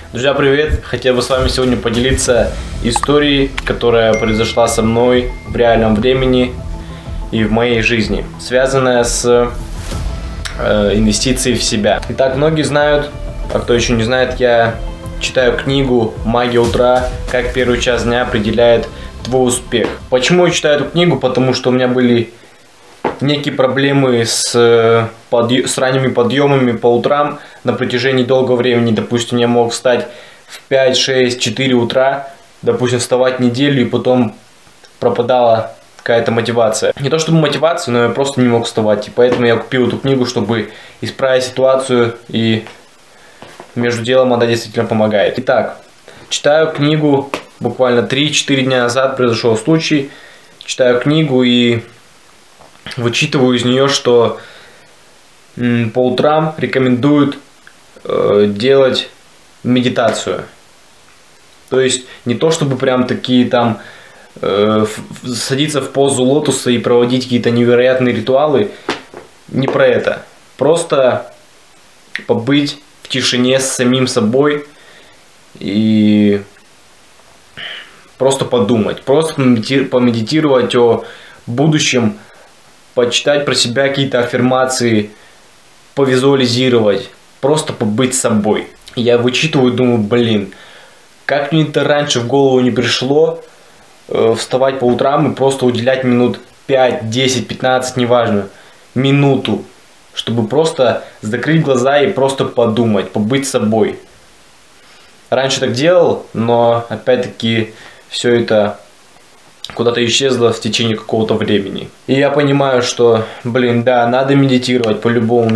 Друзья, привет! Хотел бы с вами сегодня поделиться историей, которая произошла со мной в реальном времени и в моей жизни, связанная с инвестицией в себя. Итак, многие знают, а кто еще не знает, я читаю книгу «Магия утра. Как первый час дня определяет твой успех». Почему я читаю эту книгу? Потому что у меня были некие проблемы с ранними подъемами по утрам на протяжении долгого времени. Допустим, я мог встать в 5, 6, 4 утра, допустим, вставать неделю, и потом пропадала какая-то мотивация. Не то чтобы мотивация, но я просто не мог вставать. И поэтому я купил эту книгу, чтобы исправить ситуацию, и между делом она действительно помогает. Итак, читаю книгу, буквально 3-4 дня назад произошел случай. Читаю книгу и вычитываю из нее, что по утрам рекомендуют делать медитацию. То есть не то чтобы прям такие там садиться в позу лотоса и проводить какие-то невероятные ритуалы. Не про это. Просто побыть в тишине с самим собой и просто подумать. Просто помедитировать о будущем, почитать про себя какие-то аффирмации, повизуализировать, просто побыть собой. Я вычитываю, думаю, блин, как мне это раньше в голову не пришло, вставать по утрам и просто уделять минут 5, 10, 15, неважно, минуту, чтобы просто закрыть глаза и просто подумать, побыть собой. Раньше так делал, но опять-таки все это куда-то исчезло в течение какого-то времени. И я понимаю, что, блин, да, надо медитировать по-любому.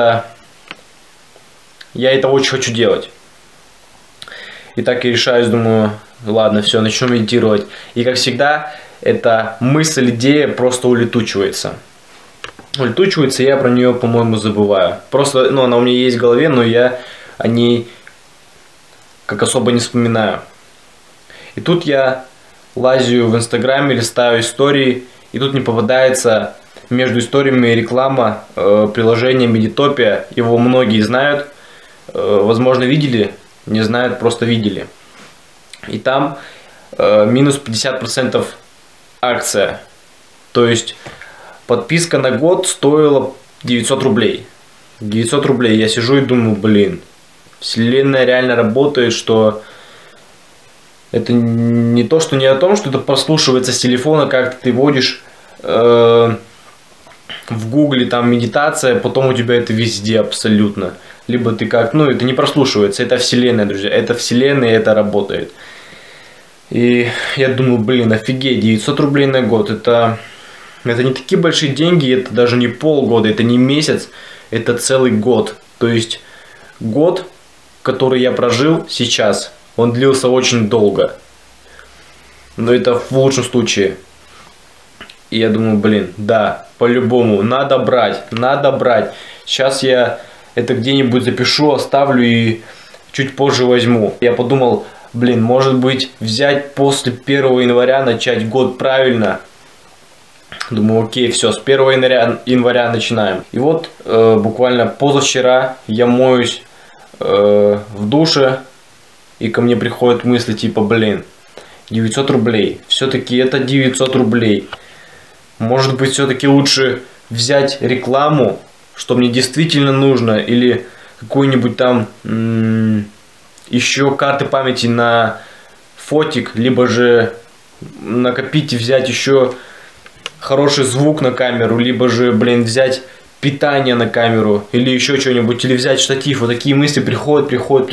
Я это очень хочу делать. И так я решаюсь, думаю, ладно, все, начну медитировать. И как всегда, эта мысль, идея просто улетучивается. Улетучивается, и я про нее, по-моему, забываю. Просто, она у меня есть в голове, но я о ней как особо не вспоминаю. И тут я лазю в Инстаграме, листаю истории, и тут мне попадается между историями реклама приложения Meditopia. Его многие знают, возможно, видели, не знают, просто видели. И там минус 50% акция. То есть подписка на год стоила 900 рублей. 900 рублей. Я сижу и думаю, блин, вселенная реально работает, что это не то, что не о том, что это прослушивается с телефона, как ты вводишь в гугле там медитация, потом у тебя это везде абсолютно. Либо ты как, это не прослушивается, это вселенная, друзья, это вселенная, и это работает. И я думаю, блин, офигеть, 900 рублей на год, это не такие большие деньги, это даже не полгода, это не месяц, это целый год. То есть год, который я прожил сейчас, он длился очень долго. Но это в лучшем случае. И я думаю, блин, да, по-любому, надо брать, надо брать. Сейчас я это где-нибудь запишу, оставлю и чуть позже возьму. Я подумал, блин, может быть взять после 1 января, начать год правильно. Думаю, окей, все, с 1 января начинаем. И вот буквально позавчера я моюсь в душе, и ко мне приходят мысли типа, блин, 900 рублей, все-таки это 900 рублей. Может быть, все-таки лучше взять рекламу, что мне действительно нужно, или какую-нибудь там еще карты памяти на фотик, либо же накопить и взять еще хороший звук на камеру, либо же, блин, взять питание на камеру, или еще что-нибудь, или взять штатив. Вот такие мысли приходят.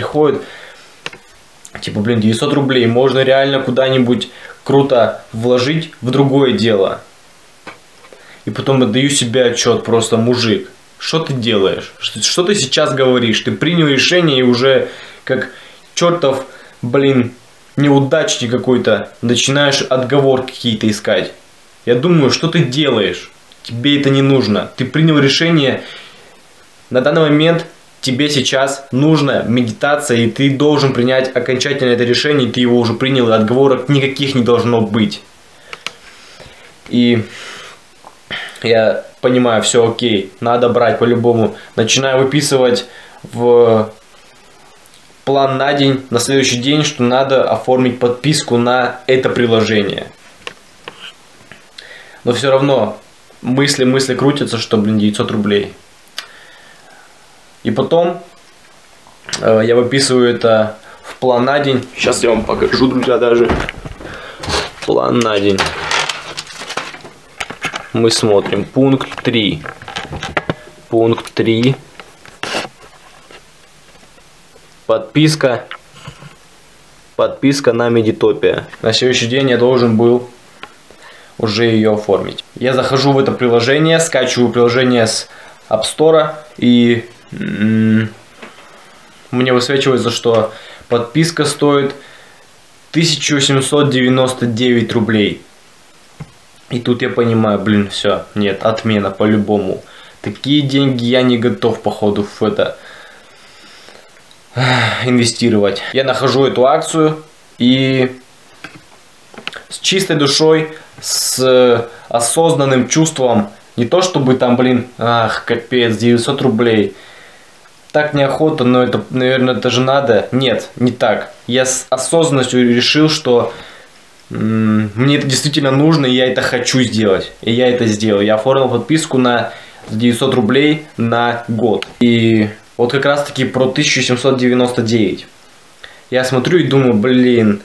Типа, блин, 900 рублей можно реально куда-нибудь круто вложить в другое дело. И потом отдаю себе отчет, просто, мужик, что ты делаешь? Что ты сейчас говоришь? Ты принял решение и уже как чертов, блин, неудачник какой-то начинаешь отговорки какие-то искать. Я думаю, что ты делаешь? Тебе это не нужно. Ты принял решение. На данный момент тебе сейчас нужна медитация, и ты должен принять окончательно это решение, и ты его уже принял, и отговорок никаких не должно быть. И я понимаю, все окей, надо брать по-любому. Начинаю выписывать в план на день, на следующий день, что надо оформить подписку на это приложение. Но все равно мысли крутятся, что, блин, 900 рублей. И потом я выписываю это в план на день. Сейчас я вам покажу, друзья, даже. План на день. Мы смотрим. Пункт 3. Пункт 3. Подписка на Медитопия. На следующий день я должен был уже ее оформить. Я захожу в это приложение, скачиваю приложение с App Store, и мне высвечивается, что подписка стоит 1799 рублей. И тут я понимаю, блин, все, нет, отмена по-любому. Такие деньги я не готов, походу, в это инвестировать. Я нахожу эту акцию и с чистой душой, с осознанным чувством, не то чтобы там, блин, ах, капец, 900 рублей. Так неохота, но это, наверное, это же надо. Нет, не так. Я с осознанностью решил, что мне это действительно нужно, и я это хочу сделать. И я это сделал. Я оформил подписку на 900 рублей на год. И вот как раз таки про 1799. Я смотрю и думаю, блин,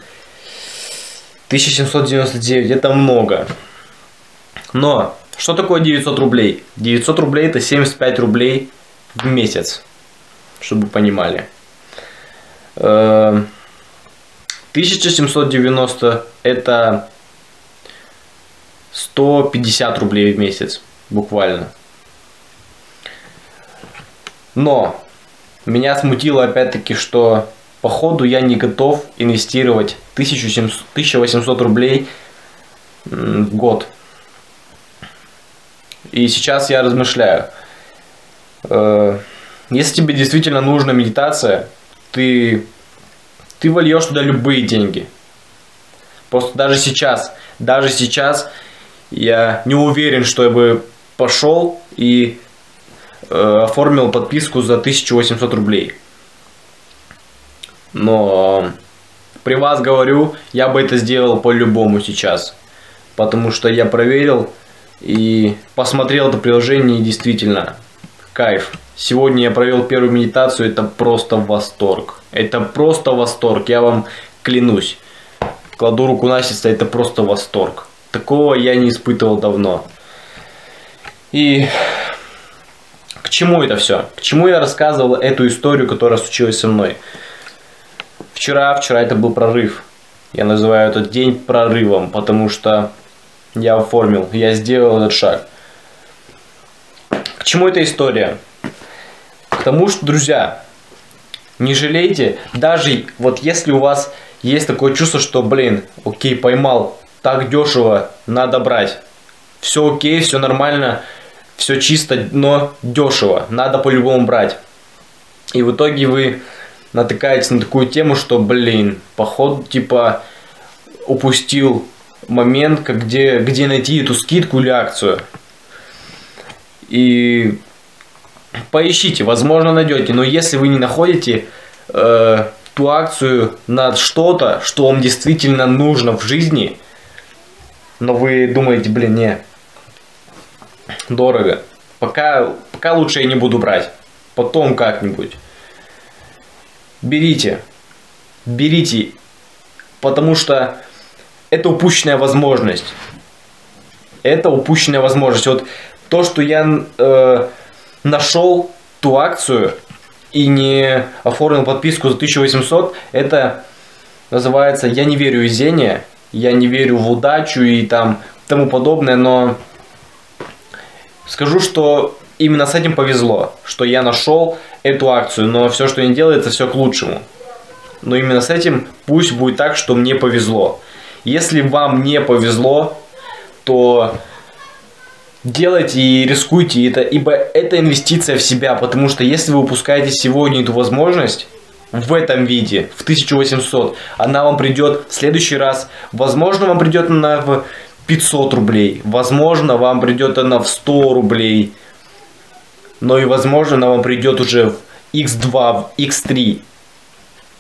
1799 это много. Но что такое 900 рублей? 900 рублей это 75 рублей в месяц. Чтобы вы понимали. 1790 это 150 рублей в месяц. Буквально. Но меня смутило опять-таки, что походу я не готов инвестировать 1800 рублей в год. И сейчас я размышляю. Если тебе действительно нужна медитация, ты вольешь туда любые деньги. Просто даже сейчас я не уверен, что я бы пошел и оформил подписку за 1800 рублей. Но при вас говорю, я бы это сделал по-любому сейчас. Потому что я проверил и посмотрел это приложение, и действительно кайф. Сегодня я провел первую медитацию, это просто восторг. Это просто восторг, я вам клянусь. Кладу руку на сердце, это просто восторг. Такого я не испытывал давно. И к чему это все? К чему я рассказывал эту историю, которая случилась со мной? Вчера это был прорыв. Я называю этот день прорывом, потому что я оформил, я сделал этот шаг. К чему эта история? К тому, что, друзья, не жалейте, даже вот если у вас есть такое чувство, что, блин, окей, поймал, так дешево, надо брать. Все окей, все нормально, все чисто, но дешево, надо по-любому брать. И в итоге вы натыкаетесь на такую тему, что, блин, походу, типа, упустил момент, где найти эту скидку или акцию. И поищите, возможно найдете, но если вы не находите ту акцию на что-то, что вам действительно нужно в жизни, но вы думаете, блин, не, дорого, пока лучше я не буду брать, потом как-нибудь. Берите, потому что это упущенная возможность. Это упущенная возможность. Вот то, что я нашел ту акцию и не оформил подписку за 1800, это называется «я не верю в везение», «я не верю в удачу» и тому подобное, но скажу, что именно с этим повезло, что я нашел эту акцию, но все, что я делаю, это все к лучшему. Но именно с этим пусть будет так, что мне повезло. Если вам не повезло, то делайте и рискуйте это, ибо это инвестиция в себя, потому что если вы упускаете сегодня эту возможность в этом виде, в 1800, она вам придет в следующий раз, возможно, вам придет она в 500 рублей, возможно, вам придет она в 100 рублей, но и возможно, она вам придет уже в x2, в x3.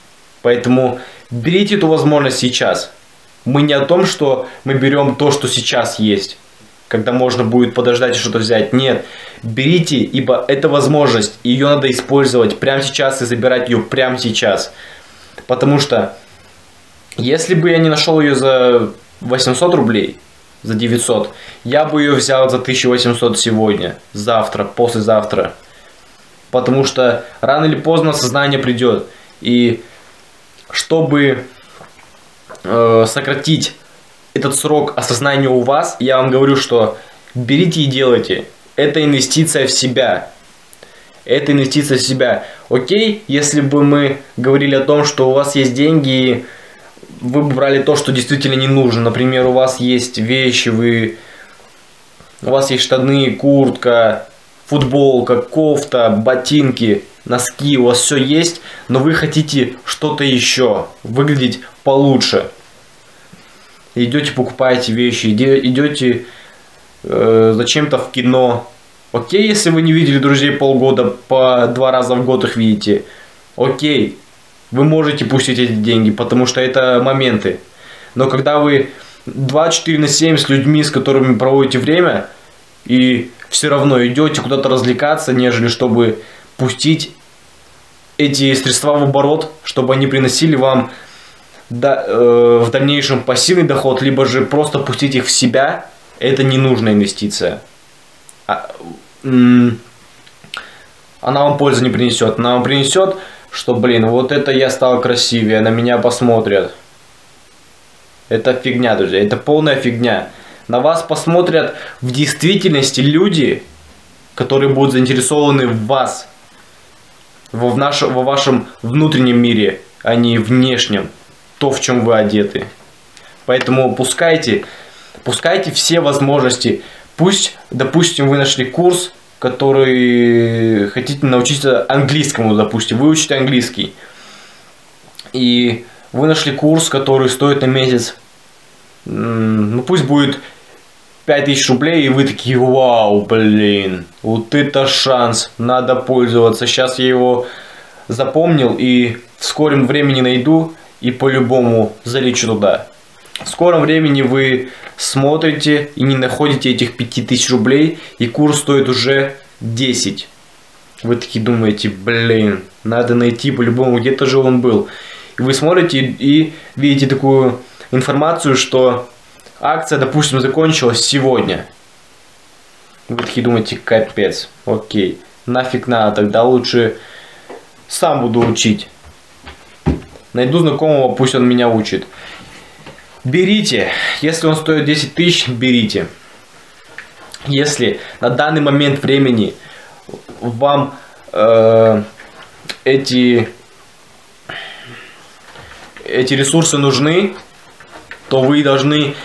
Поэтому берите эту возможность сейчас. Мы не о том, что мы берем то, что сейчас есть, когда можно будет подождать и что-то взять. Нет, берите, ибо это возможность, и ее надо использовать прямо сейчас и забирать ее прямо сейчас. Потому что, если бы я не нашел ее за 800 рублей, за 900, я бы ее взял за 1800 сегодня, завтра, послезавтра. Потому что рано или поздно сознание придет. И чтобы сократить этот срок осознания у вас, я вам говорю, что берите и делайте. Это инвестиция в себя. Это инвестиция в себя. Окей, если бы мы говорили о том, что у вас есть деньги, и вы бы брали то, что действительно не нужно. Например, у вас есть вещи, у вас есть штаны, куртка, футболка, кофта, ботинки, носки, у вас все есть, но вы хотите что-то еще, выглядеть получше. Идете, покупаете вещи, идете зачем-то в кино. Окей, если вы не видели друзей полгода, по 2 раза в год их видите. Окей, вы можете пустить эти деньги, потому что это моменты. Но когда вы 24/7 с людьми, с которыми проводите время, и все равно идете куда-то развлекаться, нежели чтобы пустить эти средства в оборот, чтобы они приносили вам в дальнейшем пассивный доход, либо же просто пустить их в себя, это ненужная инвестиция. Она вам пользы не принесет. Она вам принесет, что, блин, вот это я стал красивее, на меня посмотрят. Это фигня, друзья, это полная фигня. На вас посмотрят в действительности люди, которые будут заинтересованы в вас, во вашем внутреннем мире, а не внешнем, то, в чем вы одеты. Поэтому пускайте все возможности. Пусть, допустим, вы нашли курс, который хотите научиться английскому, допустим, вы учите английский. И вы нашли курс, который стоит на месяц, ну пусть будет 5000 рублей, и вы такие: вау, блин, вот это шанс, надо пользоваться. Сейчас я его запомнил и в скором времени найду и по-любому залечу туда. В скором времени вы смотрите и не находите этих 5000 рублей, и курс стоит уже 10. Вы такие думаете: блин, надо найти по-любому, где-то же он был. И вы смотрите и видите такую информацию, что акция, допустим, закончилась сегодня. Вы такие думаете: капец, окей, нафиг надо, тогда лучше сам буду учить. Найду знакомого, пусть он меня учит. Берите, если он стоит 10 тысяч, берите. Если на данный момент времени вам эти ресурсы нужны, то вы должны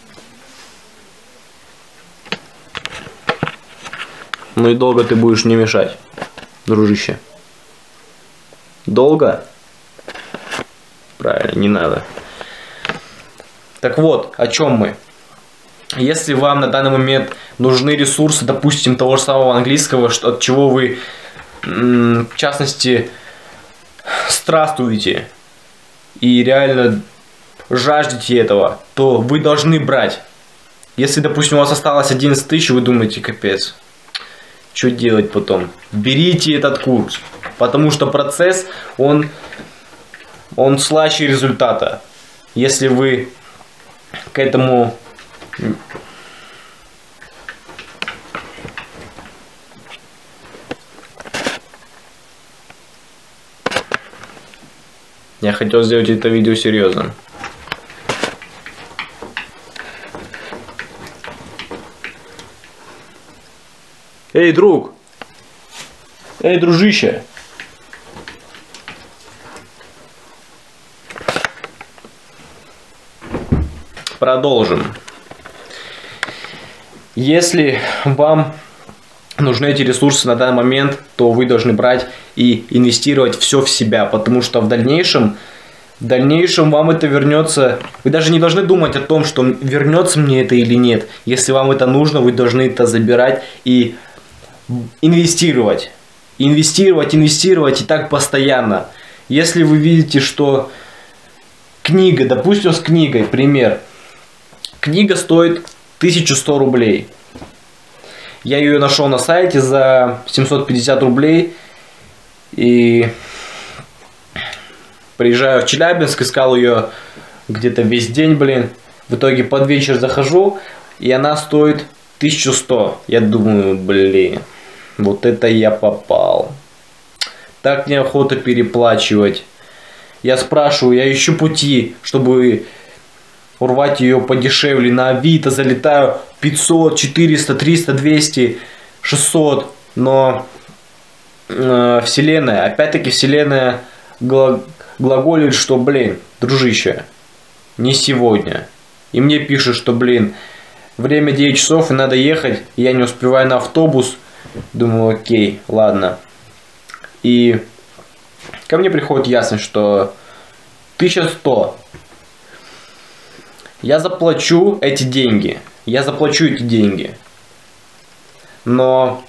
Ну и долго ты будешь мне мешать, дружище. Долго? Правильно, не надо. Так вот, о чем мы. Если вам на данный момент нужны ресурсы, допустим, того же самого английского, от чего вы, в частности, страстуете и реально жаждете этого, то вы должны брать. Если, допустим, у вас осталось 11 тысяч, вы думаете: капец, что делать потом? Берите этот курс, потому что процесс, он слаще результата. Если вы к этому я хотел сделать это видео серьезным. Эй, друг! Эй, дружище! Продолжим. Если вам нужны эти ресурсы на данный момент, то вы должны брать и инвестировать все в себя, потому что в дальнейшем вам это вернется. Вы даже не должны думать о том, что вернется мне это или нет. Если вам это нужно, вы должны это забирать и инвестировать. Инвестировать и так постоянно. Если вы видите, что книга, допустим, с книгой, пример. Книга стоит 1100 рублей. Я ее нашел на сайте за 750 рублей. И приезжаю в Челябинск, искал ее где-то весь день, блин. В итоге под вечер захожу, и она стоит 1100. Я думаю, блин, вот это я попал. Так неохота переплачивать. Я спрашиваю, я ищу пути, чтобы урвать ее подешевле. На Авито залетаю 500, 400, 300, 200, 600. Но вселенная, опять-таки вселенная глаголит, что, блин, дружище, не сегодня. И мне пишут, что, блин, время 9 часов и надо ехать. И я не успеваю на автобус. Думаю, окей, ладно. И ко мне приходит ясность, что 1100. Я заплачу эти деньги. Но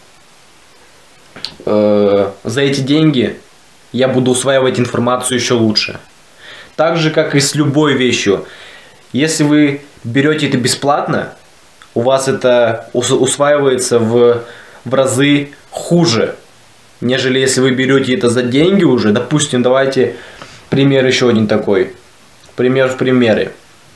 за эти деньги я буду усваивать информацию еще лучше. Так же, как и с любой вещью. Если вы берете это бесплатно, у вас это усваивается в разы хуже, нежели если вы берете это за деньги уже. Допустим, давайте пример еще один такой. Пример в примере.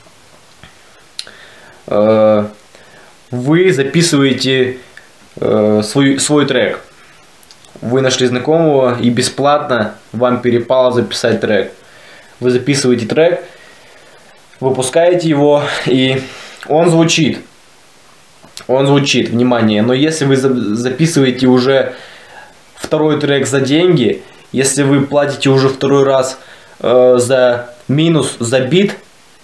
Вы записываете свой трек. Вы нашли знакомого и бесплатно вам перепало записать трек. Вы записываете трек, выпускаете его, и он звучит. Внимание. Но если вы записываете уже второй трек за деньги, если вы платите уже второй раз за минус, за бит,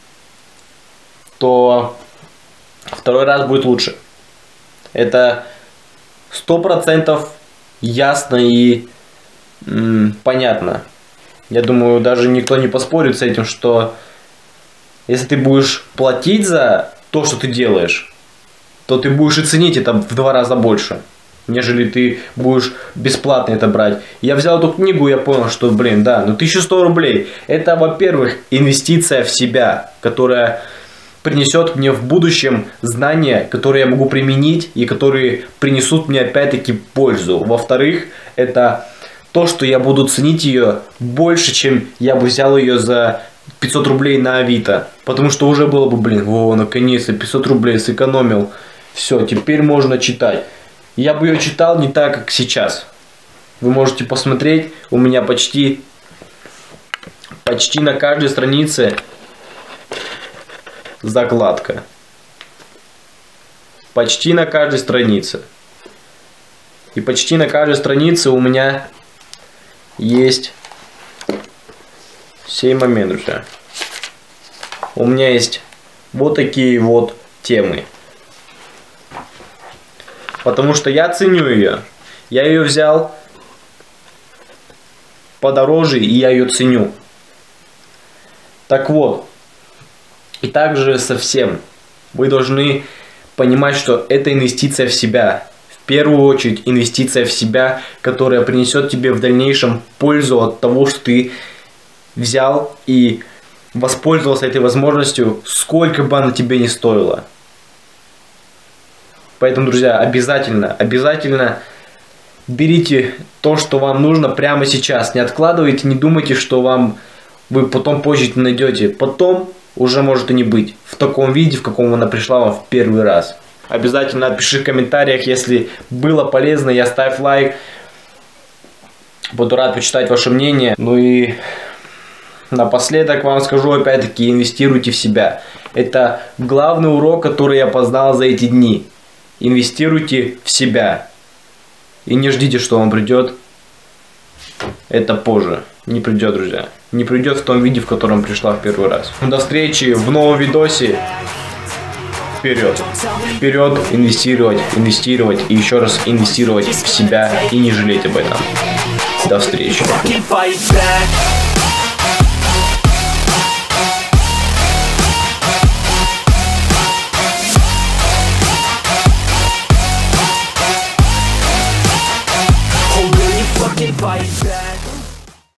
то второй раз будет лучше. Это 100% ясно и понятно. Я думаю, даже никто не поспорит с этим, что если ты будешь платить за то, что ты делаешь, то ты будешь и ценить это в 2 раза больше, нежели ты будешь бесплатно это брать. Я взял эту книгу, я понял, что, блин, да, 1100 рублей. Это, во-первых, инвестиция в себя, которая принесет мне в будущем знания, которые я могу применить и которые принесут мне опять-таки пользу. Во-вторых, это то, что я буду ценить ее больше, чем я бы взял ее за 500 рублей на Авито. Потому что уже было бы, блин, наконец-то 500 рублей сэкономил. Все, теперь можно читать. Я бы ее читал не так, как сейчас. Вы можете посмотреть, у меня почти на каждой странице закладка. Почти на каждой странице. И почти на каждой странице у меня есть 7 моментов. У меня есть вот такие вот темы. Потому что я ценю ее. Я ее взял подороже, и я ее ценю. Так вот. И также со всем. Вы должны понимать, что это инвестиция в себя. В первую очередь инвестиция в себя, которая принесет тебе в дальнейшем пользу от того, что ты взял и воспользовался этой возможностью, сколько бы она тебе ни стоила. Поэтому, друзья, обязательно берите то, что вам нужно прямо сейчас. Не откладывайте, не думайте, что вы потом позже не найдете. Потом уже может и не быть в таком виде, в каком она пришла вам в первый раз. Обязательно напиши в комментариях, если было полезно, и оставь лайк. Буду рад почитать ваше мнение. Ну и напоследок вам скажу опять-таки, инвестируйте в себя. Это главный урок, который я познал за эти дни. Инвестируйте в себя. И не ждите, что вам придет. Это позже. Не придет, друзья. Не придет в том виде, в котором пришла в первый раз. До встречи в новом видосе. Вперед. Вперед. Инвестировать и еще раз инвестировать в себя и не жалеть об этом. До встречи.